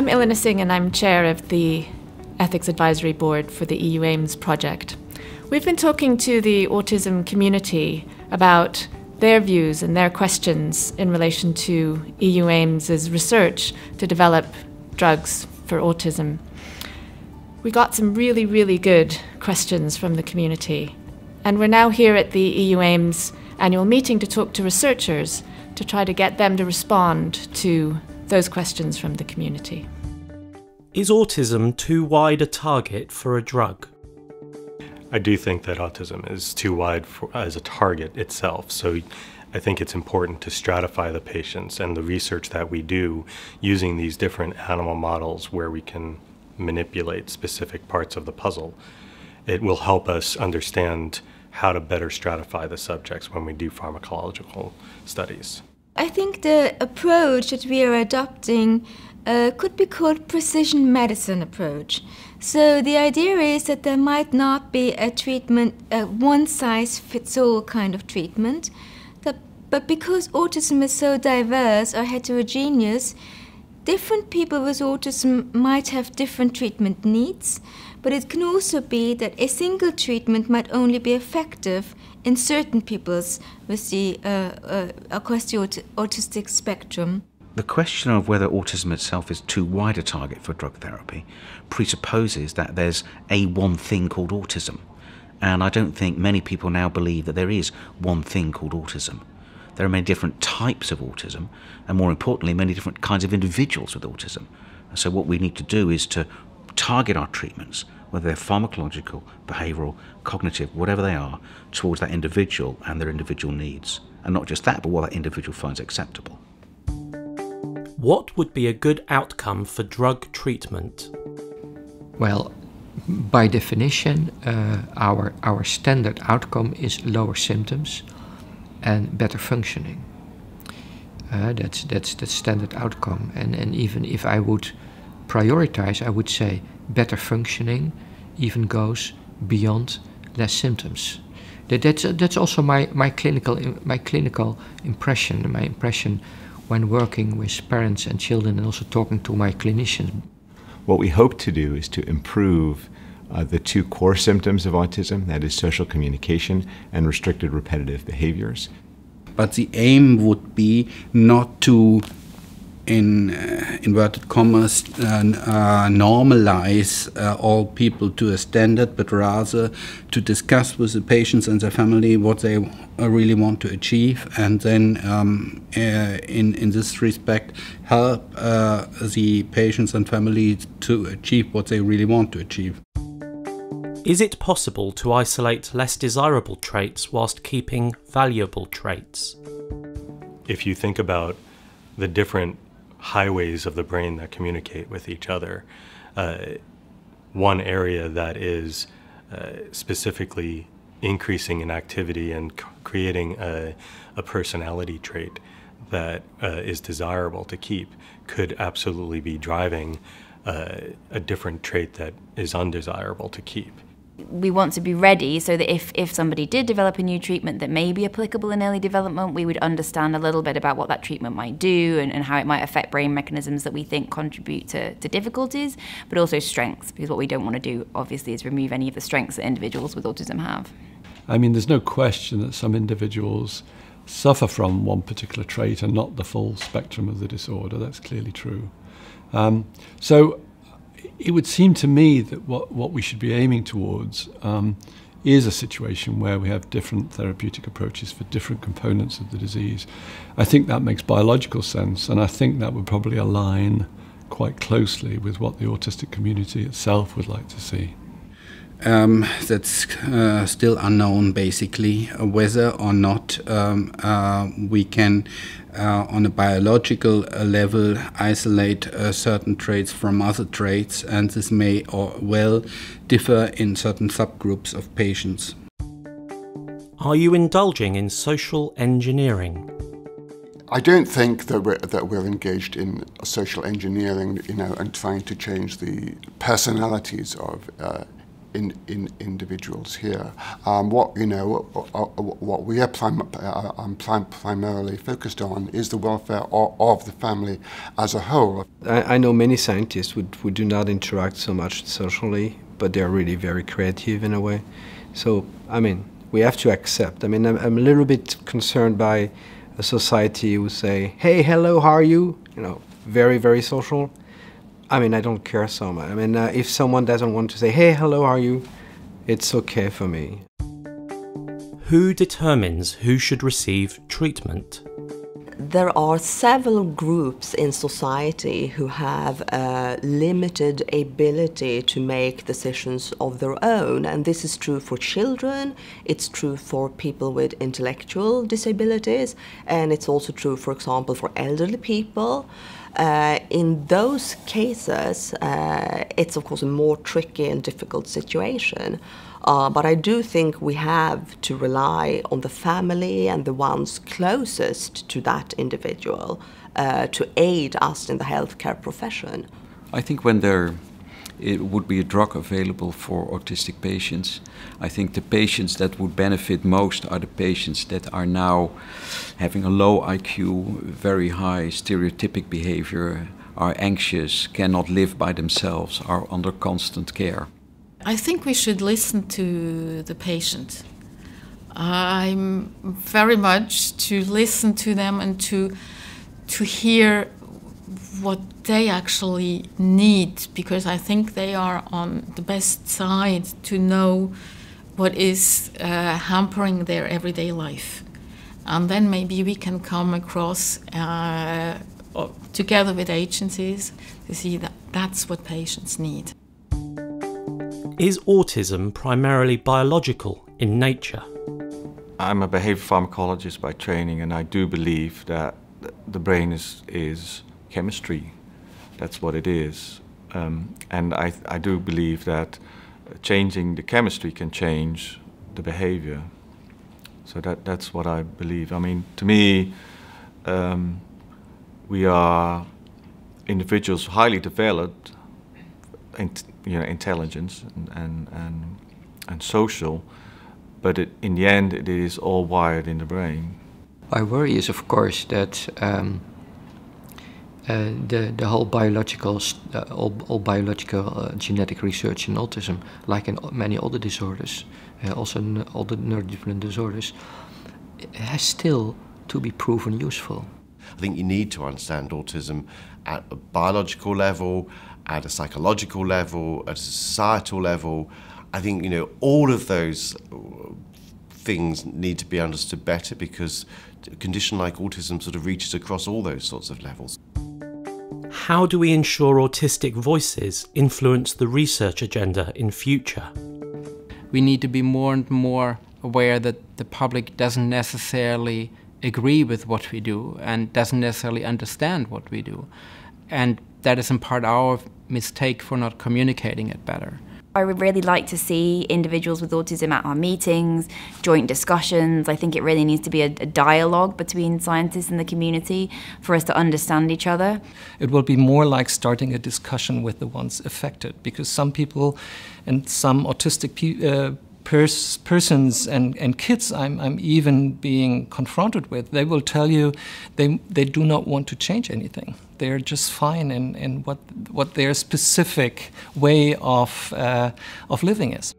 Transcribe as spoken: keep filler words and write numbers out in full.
I'm Ilona Singh and I'm chair of the Ethics Advisory Board for the E U AIMS project. We've been talking to the autism community about their views and their questions in relation to E U AIMS' research to develop drugs for autism. We got some really, really good questions from the community. And we're now here at the E U AIMS annual meeting to talk to researchers to try to get them to respond to those questions from the community. Is autism too wide a target for a drug? I do think that autism is too wide for, as a target itself. So I think it's important to stratify the patients, and the research that we do using these different animal models where we can manipulate specific parts of the puzzle, it will help us understand how to better stratify the subjects when we do pharmacological studies. I think the approach that we are adopting uh, could be called precision medicine approach. So the idea is that there might not be a treatment, a one-size-fits-all kind of treatment, that, but because autism is so diverse or heterogeneous, different people with autism might have different treatment needs, but it can also be that a single treatment might only be effective in certain peoples with the, uh, uh, across the aut autistic spectrum. The question of whether autism itself is too wide a target for drug therapy presupposes that there's a one thing called autism. And I don't think many people now believe that there is one thing called autism. There are many different types of autism, and more importantly, many different kinds of individuals with autism. So what we need to do is to target our treatments, whether they're pharmacological, behavioural, cognitive, whatever they are, towards that individual and their individual needs. And not just that, but what that individual finds acceptable. What would be a good outcome for drug treatment? Well, by definition, uh, our, our standard outcome is lower symptoms and better functioning. Uh, that's, that's the standard outcome. And, and even if I would prioritize, I would say better functioning even goes beyond less symptoms. That, that's, that's also my, my, clinical, my clinical impression, my impression when working with parents and children and also talking to my clinicians. What we hope to do is to improve uh, the two core symptoms of autism, that is social communication and restricted repetitive behaviors. But the aim would be not to, in uh, inverted commas, uh, uh, normalize uh, all people to a standard, but rather to discuss with the patients and their family what they uh, really want to achieve, and then um, uh, in, in this respect help uh, the patients and families to achieve what they really want to achieve. Is it possible to isolate less desirable traits whilst keeping valuable traits? If you think about the different highways of the brain that communicate with each other, uh, one area that is uh, specifically increasing in activity and c creating a, a personality trait that uh, is desirable to keep could absolutely be driving uh, a different trait that is undesirable to keep. We want to be ready so that if, if somebody did develop a new treatment that may be applicable in early development, we would understand a little bit about what that treatment might do and, and how it might affect brain mechanisms that we think contribute to, to difficulties, but also strengths, because what we don't want to do, obviously, is remove any of the strengths that individuals with autism have. I mean, there's no question that some individuals suffer from one particular trait and not the full spectrum of the disorder. That's clearly true. Um, so it would seem to me that what, what we should be aiming towards um, is a situation where we have different therapeutic approaches for different components of the disease. I think that makes biological sense, and I think that would probably align quite closely with what the autistic community itself would like to see. Um, that's uh, still unknown, basically, uh, whether or not um, uh, we can, uh, on a biological uh, level, isolate uh, certain traits from other traits, and this may or well differ in certain subgroups of patients. Are you indulging in social engineering? I don't think that we're, that we're engaged in social engineering, you know, and trying to change the personalities of uh, in, in individuals here. Um, what you know, what we are prim uh, um, prim primarily focused on is the welfare of, of the family as a whole. I, I know many scientists who, who do not interact so much socially, but they're really very creative in a way. So, I mean, we have to accept. I mean, I'm, I'm a little bit concerned by a society who say, hey, hello, how are you? You know, very, very social. I mean, I don't care so much. I mean, uh, if someone doesn't want to say, hey, hello, how are you? It's okay for me. Who determines who should receive treatment? There are several groups in society who have a limited ability to make decisions of their own, and this is true for children, it's true for people with intellectual disabilities, and it's also true, for example, for elderly people. Uh, in those cases, uh, it's of course a more tricky and difficult situation. Uh, but I do think we have to rely on the family and the ones closest to that individual uh, to aid us in the healthcare profession. I think when there it would be a drug available for autistic patients, I think the patients that would benefit most are the patients that are now having a low I Q, very high stereotypic behavior, are anxious, cannot live by themselves, are under constant care. I think we should listen to the patient. I'm very much to listen to them and to to hear what they actually need, because I think they are on the best side to know what is uh, hampering their everyday life. And then maybe we can come across uh, together with agencies to see that that's what patients need. Is autism primarily biological in nature? I'm a behavior pharmacologist by training, and I do believe that the brain is, is chemistry. That's what it is. Um, and I, I do believe that changing the chemistry can change the behavior. So that, that's what I believe. I mean, to me, um, we are individuals highly developed, in, you know, intelligence and, and, and, and social, but it, in the end it is all wired in the brain. My worry is, of course, that um, uh, the the whole biological, uh, all, all biological uh, genetic research in autism, like in many other disorders, uh, also in all the neurodevelopmental disorders, has still to be proven useful. I think you need to understand autism at a biological level, at a psychological level, at a societal level. I think, you know, all of those things need to be understood better, because a condition like autism sort of reaches across all those sorts of levels. How do we ensure autistic voices influence the research agenda in future? We need to be more and more aware that the public doesn't necessarily agree with what we do and doesn't necessarily understand what we do. And that is in part our mistake for not communicating it better. I would really like to see individuals with autism at our meetings, joint discussions. I think it really needs to be a, a dialogue between scientists and the community for us to understand each other. It will be more like starting a discussion with the ones affected, because some people and some autistic pe uh, pers persons and, and kids I'm, I'm even being confronted with, they will tell you they, they do not want to change anything. They're just fine in, in what, what their specific way of, uh, of living is.